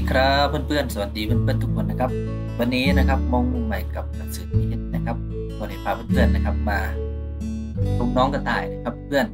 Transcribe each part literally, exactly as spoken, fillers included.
ครับเพื่อนๆสวัสดีเพื่อนๆทุกคนนะครับวันนี้นะครับมองมุมใหม่กับหนังสือพิมพ์นะครับก็ได้พาเพื่อนๆนะครับมาชมน้องกระต่ายนะครับเพื่อน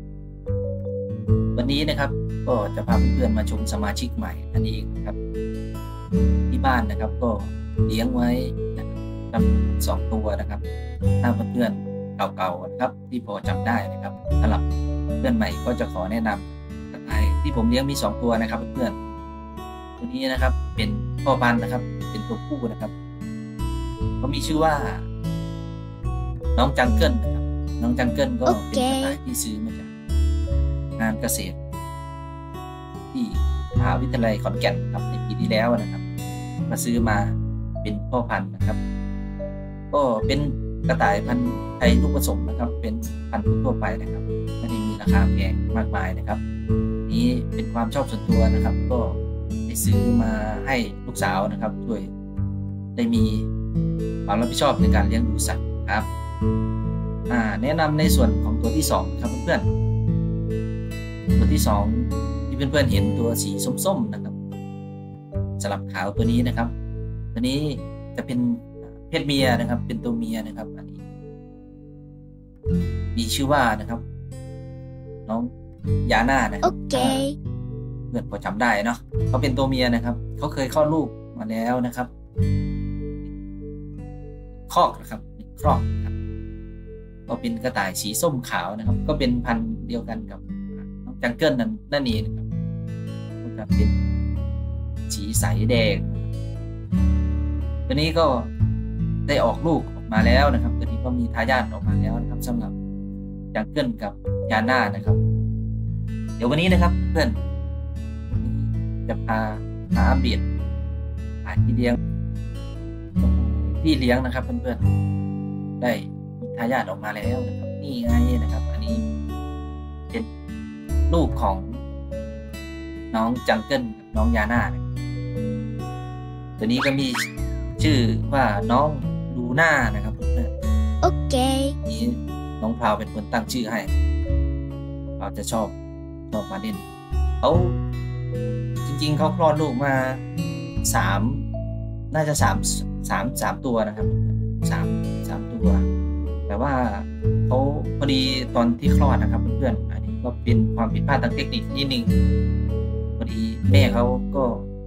วันนี้นะครับก็จะพาเพื่อนๆมาชมสมาชิกใหม่นั่นเองนะครับที่บ้านนะครับก็เลี้ยงไว้นะครับสองตัวนะครับถ้าเพื่อนๆเก่าๆนะครับที่พอจำได้นะครับสำหรับเพื่อนใหม่ก็จะขอแนะนำกระต่ายที่ผมเลี้ยงมีสองตัวนะครับเพื่อนตัวนี้นะครับเป็นพ่อพันธุ์นะครับเป็นตัวผู้นะครับเขามีชื่อว่าน้องจังเกิลนะครับน้องจังเกิลก็เป็นกระต่ายที่ซื้อมาจากงานเกษตรที่มหาวิทยาลัยขอนแก่นครับในปีที่แล้วนะครับมาซื้อมาเป็นพ่อพันธุ์นะครับก็เป็นกระต่ายพันธุ์ไทยลูกผสมนะครับเป็นพันธุ์ทั่วไปนะครับไม่ได้มีราคาแพงมากมายนะครับนี้เป็นความชอบส่วนตัวนะครับก็ได้ซื้อมาให้ลูกสาวนะครับช่วยได้มีความรับผิดชอบในการเลี้ยงดูสัตว์ครับแนะนำในส่วนของตัวที่สองครับเพื่อนๆตัวที่สองที่เพื่อนๆเห็นตัวสีส้มๆนะครับสลับขาวตัวนี้นะครับตัวนี้จะเป็นเพศเมียนะครับเป็นตัวเมียนะครับอันนี้มีชื่อว่านะครับน้องยาน่านะครับเพื่อนพอจำได้เนาะเขาเป็นตัวเมียนะครับเขาเคยคลอดลูกมาแล้วนะครับคอกนะครับครอกครับก็เป็นกระต่ายสีส้มขาวนะครับก็เป็นพันธุ์เดียวกันกับน้องจังเกิลนั่นนั่นเองนะครับก็จะเป็นสีใสแดงตัวนี้ก็ได้ออกลูกออกมาแล้วนะครับตัวนี้ก็มีทายาทออกมาแล้วนะครับสำหรับจังเกิลกับยาน่านะครับเดี๋ยววันนี้นะครับเพื่อนจะพาหาอัปเดตหาที่เลี้ยงที่เลี้ยงนะครับเพื่อนๆได้มีทายาทออกมาแล้วนะครับนี่ไงนะครับอันนี้เป็นลูกของน้องจังเกิลกับน้องยาน่าตัวนี้ก็มีชื่อว่าน้องลูน่านะครับเพื่อนๆโอเคนี่น้องพราวเป็นคนตั้งชื่อให้เราจะชอบชอบมาเล่นเขาจริงๆเขาคลอดลูกมาสามน่าจะสามสามสามตัวนะครับสามสามตัวแต่ว่าเขาพอดีตอนที่คลอดนะครับเพื่อนๆอันนี้ก็เป็นความผิดพลาดทางเทคนิคนิดนึงพอดีแม่เขาก็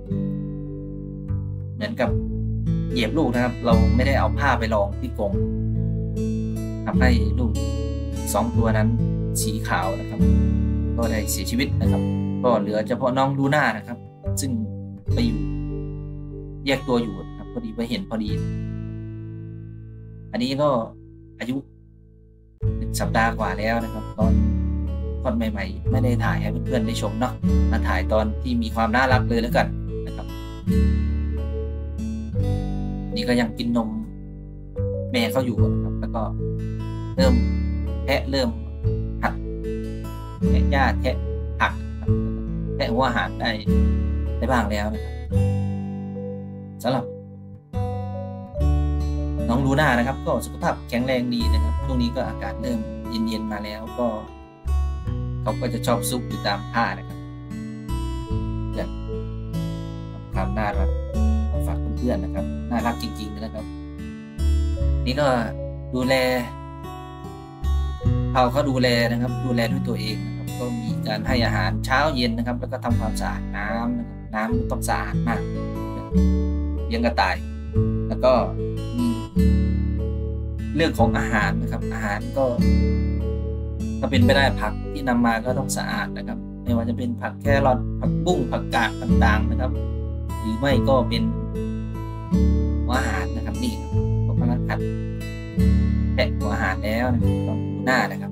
เหมือนกับเหยียบลูกนะครับเราไม่ได้เอาผ้าไปรองที่กรงทำให้ลูกสองตัวนั้นสีขาวนะครับก็ได้เสียชีวิตนะครับก็เหลือเฉพาะน้องลูน่านะครับซึ่งไปอยู่แยกตัวอยู่นะครับพอดีไปเห็นพอดีอันนี้ก็อายุหนึ่งสัปดาห์กว่าแล้วนะครับตอนคลอดใหม่ๆไม่ได้ถ่ายให้เพื่อนๆได้ชมเนาะมาถ่ายตอนที่มีความน่ารักเลยแล้วกันนะครับนี่ก็ยังกินนมแม่เขาอยู่นะครับแล้วก็เริ่มแทะเริ่มหัดแทะหญ้าแทะผักแทะหัวอาหารได้ได้บ้างแล้วนะครับสำหรับน้องลูน่านะครับก็สุขภาพแข็งแรงดีนะครับช่วงนี้ก็อากาศเริ่มเย็นๆมาแล้วก็เขาก็จะชอบซุกอยู่ตามผ้านะครับอย่างความน่ารักฝากเพื่อนๆนะครับน่ารักจริงๆนะครับนี่ก็ดูแลเขาเขาดูแลนะครับดูแลด้วยตัวเองนะครับก็มีการให้อาหารเช้าเย็นนะครับแล้วก็ทำความสะอาดน้ำนะครับน้ำต้องสะอาดมากเลี้ยงกระต่ายแล้วก็มีเรื่องของอาหารนะครับอาหารก็ถ้าเป็นไม่ได้ผักที่นำมาก็ต้องสะอาดนะครับไม่ว่าจะเป็นผักแครอทผักบุ้งผักกาดต่างๆนะครับหรือไม่ก็เป็นหัวอาหารนะครับนี่ผมกำลังขัดแปะหัวอาหารแล้วนะครับต้องดูหน้านะครับ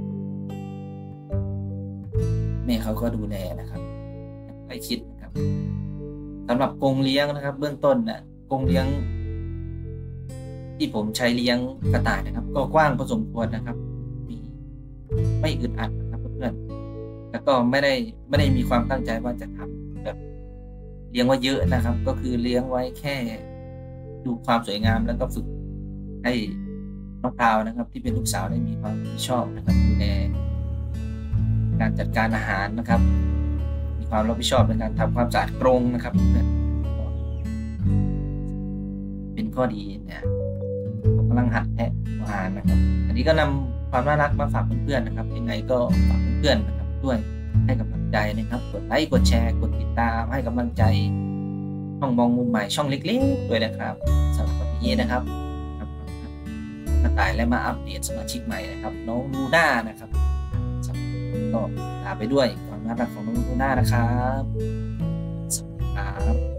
แม่เขาก็ดูแลนะครับใกล้ชิดนะครับสำหรับกรงเลี้ยงนะครับเบื้องต้นนะกรงเลี้ยงที่ผมใช้เลี้ยงกระต่ายนะครับก็กว้างพอสมควรนะครับไม่อึดอัดนะครับเพื่อนๆแล้วก็ไม่ได้ไม่ได้มีความตั้งใจว่าจะทำแบบเลี้ยงไว้เยอะนะครับก็คือเลี้ยงไว้แค่ดูความสวยงามแล้วก็ฝึกให้น้องพราวนะครับที่เป็นลูกสาวได้มีความรับผิดชอบนะครับดูแลการจัดการอาหารนะครับมีความรับผิดชอบในการทำความสะอาดกรงนะครับข้อดีเนี่ยผมกำลังหัดแทะอาหารนะครับอันนี้ก็นำความน่ารักมาฝากเพื่อนๆนะครับยังไงก็ฝากเพื่อนๆนะครับด้วยให้กำลังใจนะครับกดไลค์กดแชร์กดติดตามให้กำลังใจช่องมองมุมใหม่ช่องเล็กๆด้วยนะครับสำหรับวันนี้นะครับกระต่ายและมาอัปเดตสมาชิกใหม่นะครับน้องลูน่านะครับก็ลาไปด้วยความน่ารักของน้องลูน่านะครับสวัสดีครับ